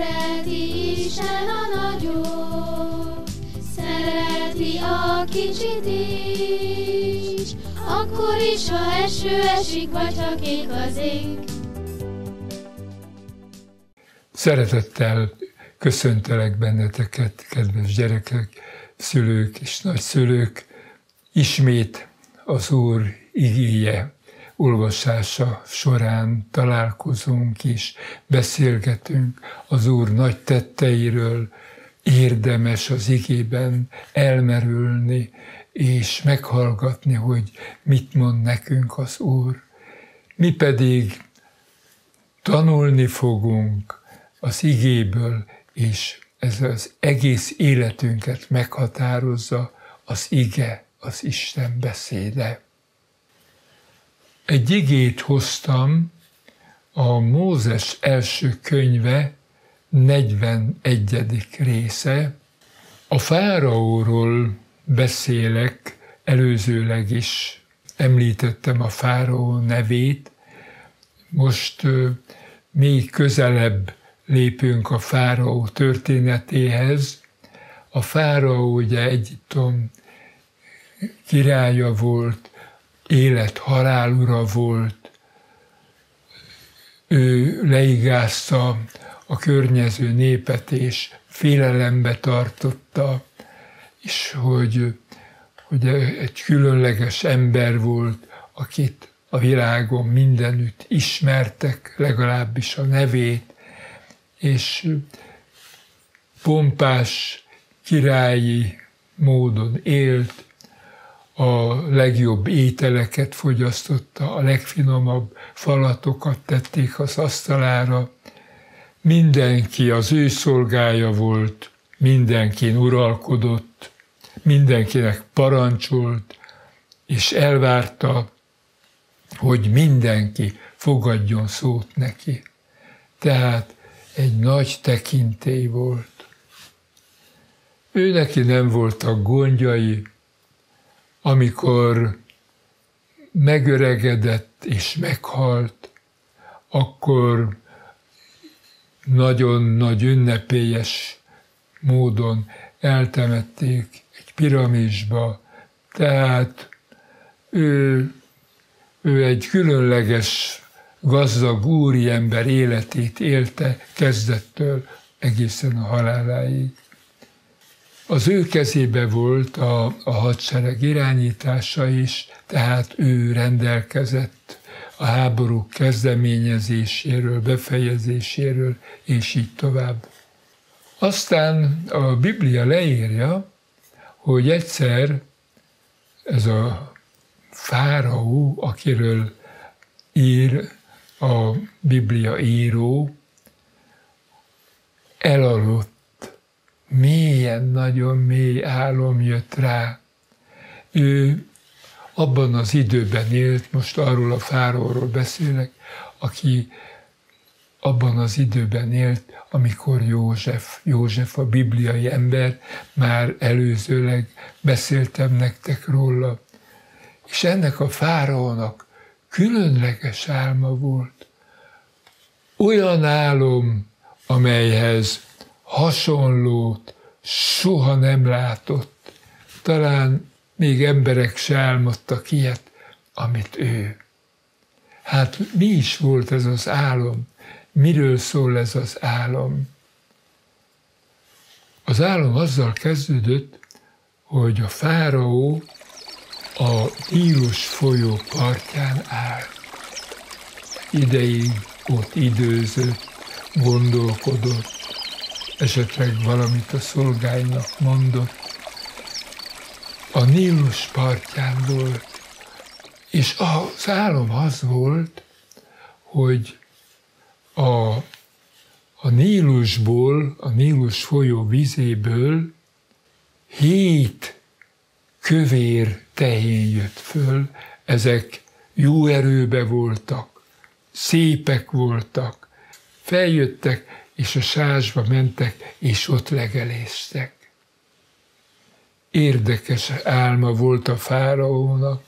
Szereti Isten a nagyot, szereti a kicsit is, akkor is, ha eső esik, vagy ha kék az ég. Szeretettel köszöntelek benneteket, kedves gyerekek, szülők és nagyszülők. Ismét az Úr igéje olvasása során találkozunk és beszélgetünk az Úr nagy tetteiről. Érdemes az igében elmerülni és meghallgatni, hogy mit mond nekünk az Úr. Mi pedig tanulni fogunk az igéből, és ez az egész életünket meghatározza az ige, az Isten beszéde. Egy igét hoztam, a Mózes első könyve 41. része. A fáraóról beszélek, előzőleg is említettem a fáraó nevét. Most még közelebb lépünk a fáraó történetéhez. A fáraó ugye Egyiptom királya volt, élet-halál ura volt. Ő leigázta a környező népet és félelembe tartotta, és hogy egy különleges ember volt, akit a világon mindenütt ismertek, legalábbis a nevét, és pompás királyi módon élt, a legjobb ételeket fogyasztotta, a legfinomabb falatokat tették az asztalára. Mindenki az ő szolgája volt, mindenkin uralkodott, mindenkinek parancsolt, és elvárta, hogy mindenki fogadjon szót neki. Tehát egy nagy tekintély volt. Ő neki nem voltak gondjai, amikor megöregedett és meghalt, akkor nagyon nagy ünnepélyes módon eltemették egy piramisba, tehát ő egy különleges, gazdag úriember életét élte kezdettől egészen a haláláig. Az ő kezébe volt a hadsereg irányítása is, tehát ő rendelkezett a háborúk kezdeményezéséről, befejezéséről, és így tovább. Aztán a Biblia leírja, hogy egyszer ez a fáraó, akiről ír a Biblia író, elaludt. Mélyen, nagyon mély álom jött rá. Ő abban az időben élt, most arról a fáraóról beszélek, aki abban az időben élt, amikor József a bibliai ember, már előzőleg beszéltem nektek róla. És ennek a fáraónak különleges álma volt. Olyan álom, amelyhez hasonlót soha nem látott. Talán még emberek se álmodtak ilyet, amit ő. Hát mi is volt ez az álom? Miről szól ez az álom? Az álom azzal kezdődött, hogy a fáraó a Nílus folyó partján áll. Ideig ott időzött, gondolkodott, esetleg valamit a szolgáinak mondott. A Nílus partján volt, és az álom az volt, hogy a Nílusból, a Nílus folyó vizéből 7 kövér tehén jött föl, ezek jó erőbe voltak, szépek voltak, feljöttek, és a sásba mentek, és ott legeléstek. Érdekes álma volt a fáraónak.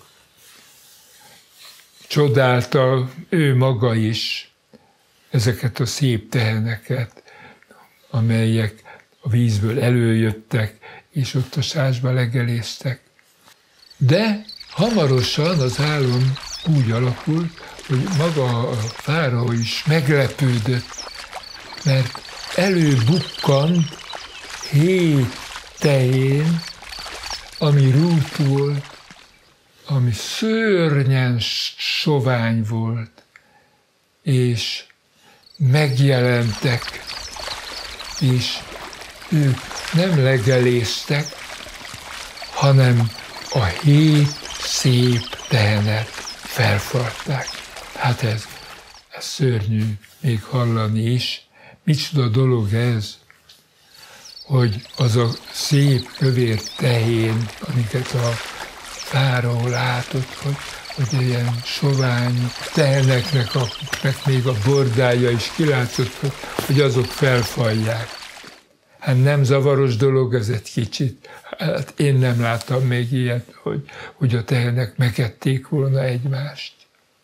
Csodálta ő maga is ezeket a szép teheneket. amelyek a vízből előjöttek, és ott a sásba legeléztek. De hamarosan az álom úgy alakult, hogy maga a fáraó is meglepődött, mert előbukkant 7 tehén, ami rút volt, ami szörnyen sovány volt, és megjelentek, és ők nem legeléztek, hanem a 7 szép tehenet felfalták. Hát ez szörnyű még hallani is. Micsoda dolog ez, hogy az a szép kövér tehén, amiket a fáraó látott, hogy ilyen sovány teheneknek, akiknek még a bordája is kilátszott, hogy azok felfalják. Hát nem zavaros dolog ez egy kicsit. Hát én nem láttam még ilyet, hogy a tehenek megették volna egymást.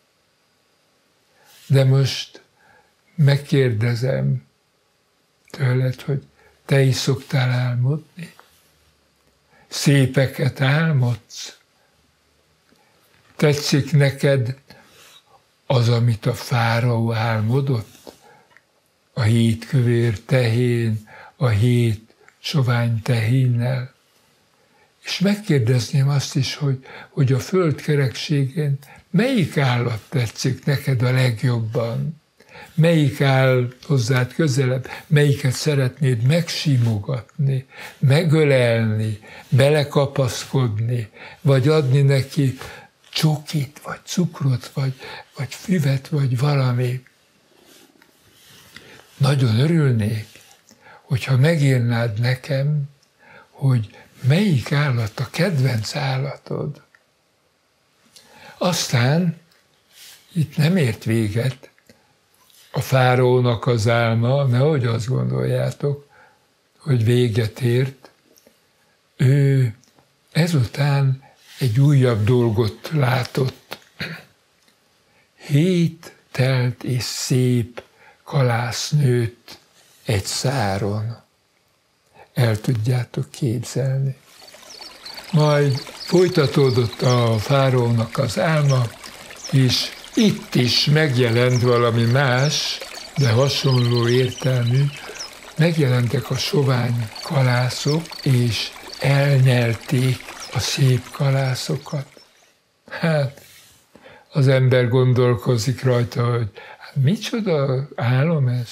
De most megkérdezem tőled, hogy te is szoktál álmodni? Szépeket álmodsz? Tetszik neked az, amit a fáraó álmodott? A 7 kövér tehén, a 7 sovány tehénnel? És megkérdezném azt is, hogy a föld kerekségén melyik állat tetszik neked a legjobban? Melyik áll hozzád közelebb? Melyiket szeretnéd megsimogatni, megölelni, belekapaszkodni, vagy adni neki csokit, vagy cukrot, vagy füvet, vagy valami? Nagyon örülnék, hogyha megírnád nekem, hogy melyik állat a kedvenc állatod. Aztán itt nem ért véget a fáraónak az álma, nehogy azt gondoljátok, hogy véget ért. Ő ezután egy újabb dolgot látott. 7 telt és szép kalász nőtt egy száron. El tudjátok képzelni. Majd folytatódott a fáraónak az álma, és itt is megjelent valami más, de hasonló értelmű. Megjelentek a sovány kalászok, és elnyelték a szép kalászokat. Hát, az ember gondolkozik rajta, hogy hát micsoda álom ez?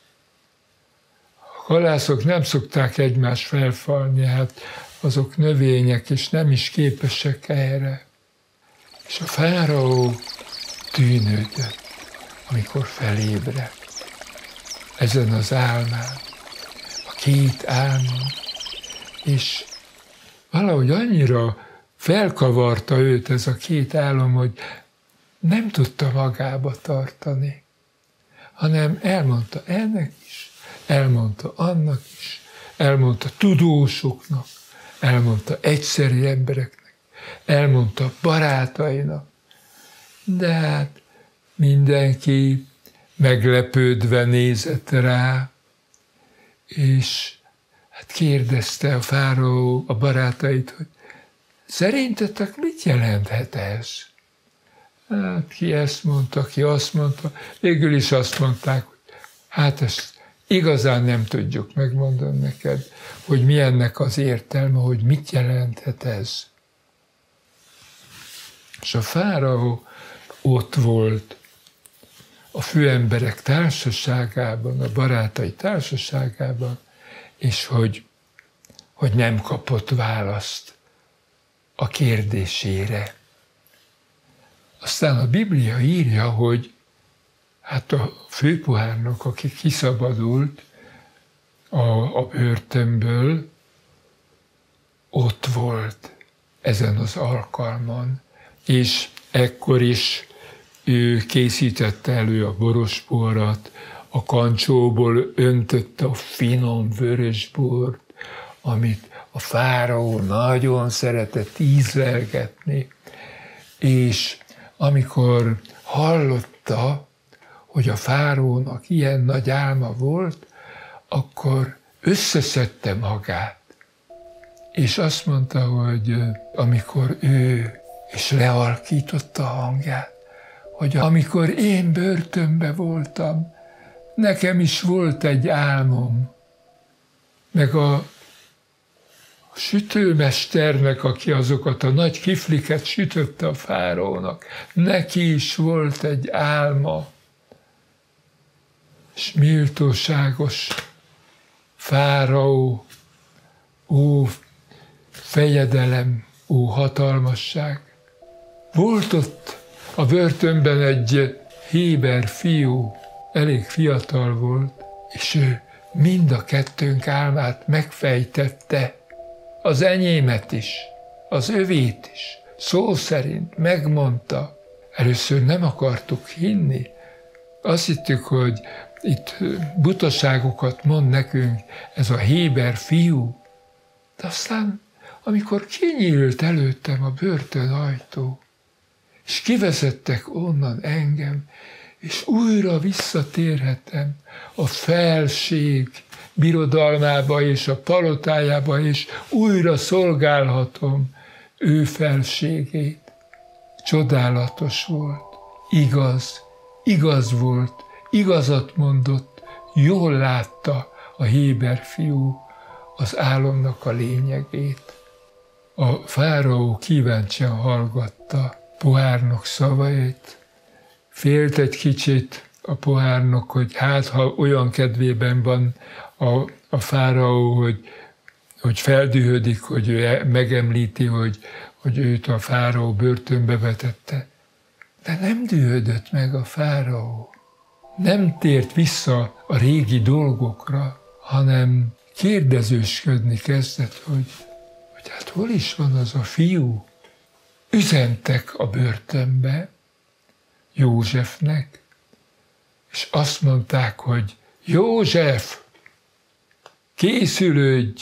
A kalászok nem szokták egymást felfalni, hát azok növények, és nem is képesek erre. És a fáraó tűnődött, amikor felébredt ezen az álmán, a 2 álmon, és valahogy annyira felkavarta őt ez a 2 álom, hogy nem tudta magába tartani, hanem elmondta ennek is, elmondta annak is, elmondta tudósoknak, elmondta egyszerű embereknek, elmondta barátainak, de hát mindenki meglepődve nézett rá, és hát kérdezte a fáraó a barátait, hogy szerintetek mit jelenthet ez? Hát ki ezt mondta, ki azt mondta, végül is azt mondták, hogy hát ezt igazán nem tudjuk megmondani neked, hogy mi ennek az értelme, hogy mit jelenthet ez. És a fáraó ott volt a főemberek társaságában, a barátai társaságában, és hogy nem kapott választ a kérdésére. Aztán a Biblia írja, hogy hát a főpohárnok, aki kiszabadult a börtönből, ott volt ezen az alkalmon, és ekkor is ő készítette elő a borosborat, a kancsóból öntötte a finom vörösbort, amit a fáraó nagyon szeretett ízlelgetni, és amikor hallotta, hogy a fáraónak ilyen nagy álma volt, akkor összeszedte magát, és azt mondta, hogy amikor ő és lehalkította a hangját, hogy amikor én börtönbe voltam, nekem is volt egy álmom, meg a sütőmesternek, aki azokat a nagy kifliket sütötte a fáraónak, neki is volt egy álma, és méltóságos fáraó, ó fejedelem, ó hatalmasság. Volt ott a börtönben egy héber fiú, elég fiatal volt, és ő mind a kettőnk álmát megfejtette, az enyémet is, az övét is, szó szerint megmondta. Először nem akartuk hinni. Azt hittük, hogy itt butaságokat mond nekünk ez a héber fiú. De aztán, amikor kinyílt előttem a börtön ajtó, és kivezettek onnan engem, és újra visszatérhetem a felség birodalmába és a palotájába, és újra szolgálhatom ő felségét. Csodálatos volt, igaz volt, igazat mondott, jól látta a héber fiú az álomnak a lényegét. A fáraó kíváncsian hallgatta pohárnok szavait, félt egy kicsit a pohárnok, hogy hát ha olyan kedvében van a fáraó, hogy feldühödik, hogy ő megemlíti, hogy őt a fáraó börtönbe vetette. De nem dühödött meg a fáraó. Nem tért vissza a régi dolgokra, hanem kérdezősködni kezdett, hogy hát hol is van az a fiú. Üzentek a börtönbe Józsefnek, és azt mondták, hogy József, készülődj,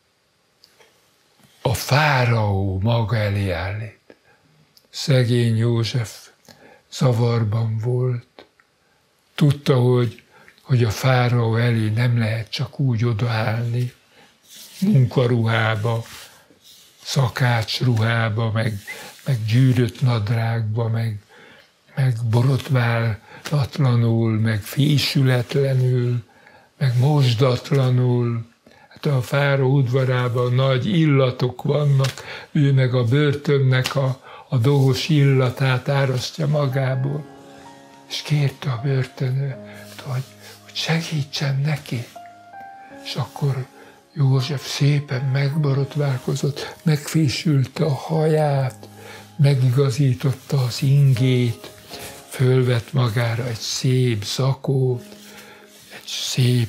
a fáraó maga elé állít. Szegény József zavarban volt. Tudta, hogy a fáraó elé nem lehet csak úgy odaállni, munkaruhába, szakácsruhába, meg gyűrött nadrágba, meg borotválatlanul, meg fésületlenül, meg mosdatlanul. Hát a fáraó udvarában nagy illatok vannak, ő meg a börtönnek a dohos illatát árasztja magából. És kérte a börtönőt, hogy segítsen neki. És akkor József szépen megborotválkozott, megfésülte a haját, megigazította az ingét, fölvett magára egy szép zakót, egy szép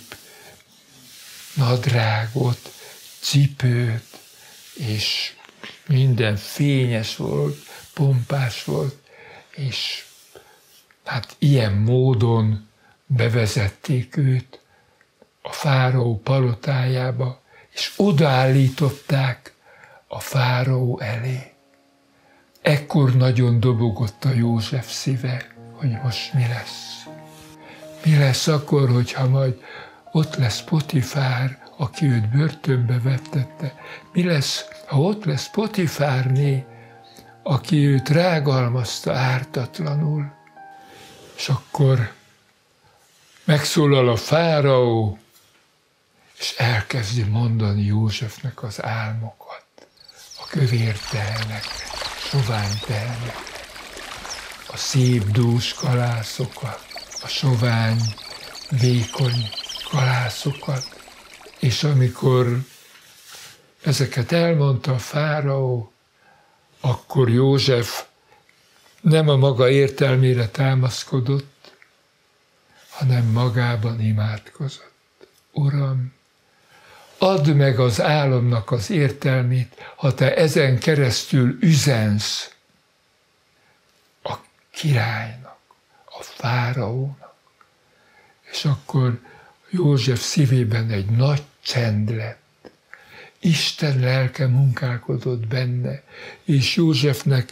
nadrágot, cipőt, és minden fényes volt, pompás volt, és hát ilyen módon bevezették őt a fáraó palotájába, és odaállították a fáraó elé. Ekkor nagyon dobogott a József szíve, hogy most mi lesz. Mi lesz akkor, hogyha majd ott lesz Potifár, aki őt börtönbe vettette. Mi lesz, ha ott lesz Potifárné, aki őt rágalmazta ártatlanul. És akkor megszólal a fáraó, és elkezdi mondani Józsefnek az álmokat, a kövér tehenek, sovány tehenek, a szép dús kalászokat, a sovány, vékony kalászokat. És amikor ezeket elmondta a fáraó, akkor József nem a maga értelmére támaszkodott, hanem magában imádkozott. Uram, add meg az álomnak az értelmét, ha te ezen keresztül üzensz a királynak, a fáraónak. És akkor József szívében egy nagy csend lett. Isten lelke munkálkodott benne, és Józsefnek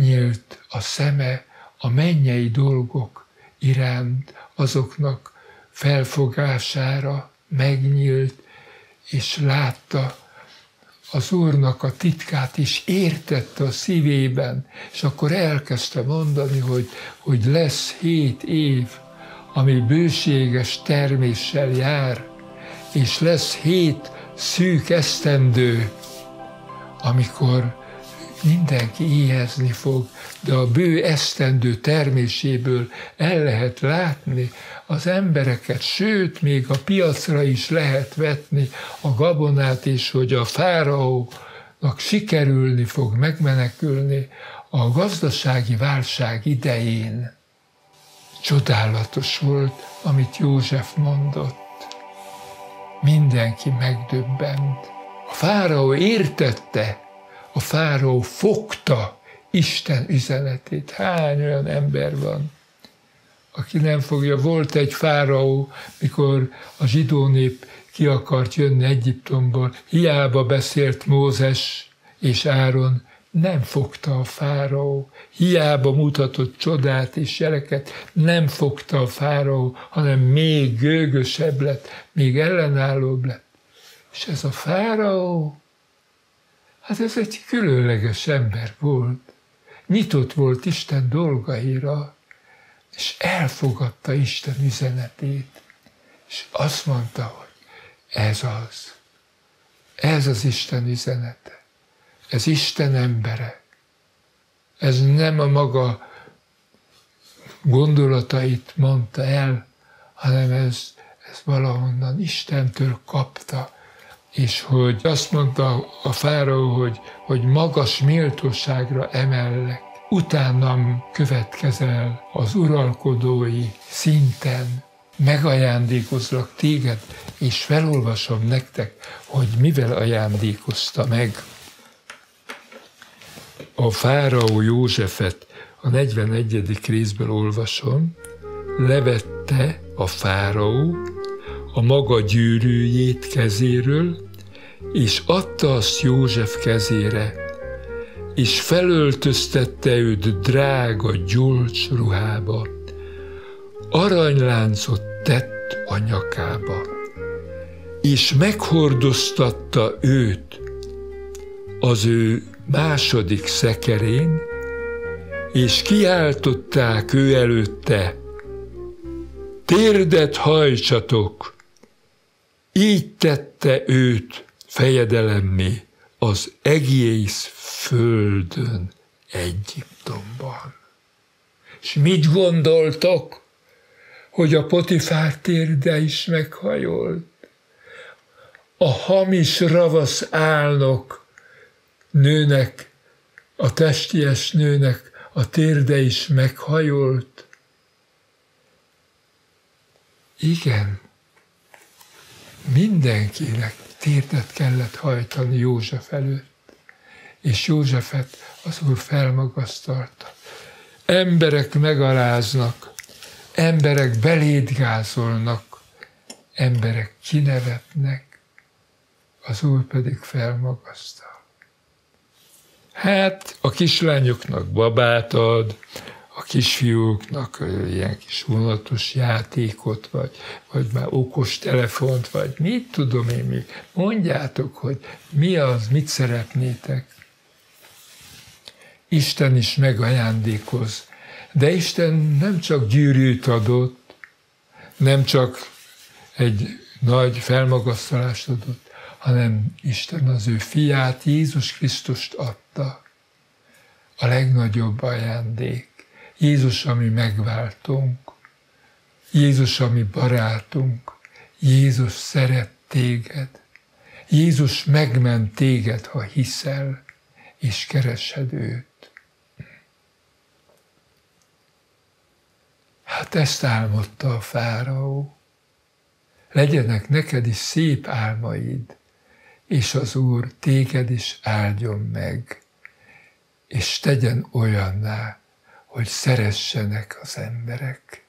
megnyílt a szeme a mennyei dolgok iránt, azoknak felfogására megnyílt, és látta az Úrnak a titkát, és értette a szívében, és akkor elkezdte mondani, hogy lesz 7 év, ami bőséges terméssel jár, és lesz 7 szűk esztendő, amikor mindenki éhezni fog, de a bő esztendő terméséből el lehet látni az embereket, sőt, még a piacra is lehet vetni a gabonát, és hogy a fáraónak sikerülni fog megmenekülni a gazdasági válság idején. Csodálatos volt, amit József mondott. Mindenki megdöbbent. A fáraó értette, a fáraó fogta Isten üzenetét. Hány olyan ember van, aki nem fogja? Volt egy fáraó, mikor a zsidó nép ki akart jönni Egyiptomból, hiába beszélt Mózes és Áron, nem fogta a fáraó, hiába mutatott csodát és jeleket, nem fogta a fáraó, hanem még gőgösebb lett, még ellenállóbb lett. És ez a fáraó, hát ez egy különleges ember volt, nyitott volt Isten dolgaira, és elfogadta Isten üzenetét, és azt mondta, hogy ez az Isten üzenete, ez Isten embere, ez nem a maga gondolatait mondta el, hanem ez valahonnan Istentől kapta, és hogy azt mondta a fáraó, hogy magas méltóságra emellek, utánam következel az uralkodói szinten, megajándékozlak téged, és felolvasom nektek, hogy mivel ajándékozta meg. A fáraó Józsefet a 41. részből olvasom, levette a fáraó a maga gyűrűjét kezéről, és adta azt József kezére, és felöltöztette őt drága gyolcs ruhába, aranyláncot tett a nyakába, és meghordoztatta őt az ő második szekerén, és kiáltották ő előtte, térdet hajtsatok! Így tette őt fejedelemmé az egész földön, Egyiptomban. És mit gondoltok, hogy a Potifár térde is meghajolt? A hamis ravasz álnok nőnek, a testies nőnek a térde is meghajolt. Igen, mindenkinek térdet kellett hajtani József előtt, és Józsefet az Úr felmagasztalta. Emberek megaláznak, emberek belédgázolnak, emberek kinevetnek, az Úr pedig felmagasztal. Hát a kislányoknak babát ad, a kisfiúknak ilyen kis vonatos játékot, vagy már okos telefont, vagy mit tudom én mi. Mondjátok, hogy mi az, mit szeretnétek. Isten is megajándékoz. De Isten nem csak gyűrűt adott, nem csak egy nagy felmagasztalást adott, hanem Isten az ő fiát, Jézus Krisztust adta. A legnagyobb ajándék. Jézus, ami megváltunk. Jézus, ami barátunk. Jézus szeret téged. Jézus megment téged, ha hiszel, és keresed őt. Hát ezt álmodta a fáraó. Legyenek neked is szép álmaid, és az Úr téged is áldjon meg, és tegyen olyanná, hogy szeressenek az emberek.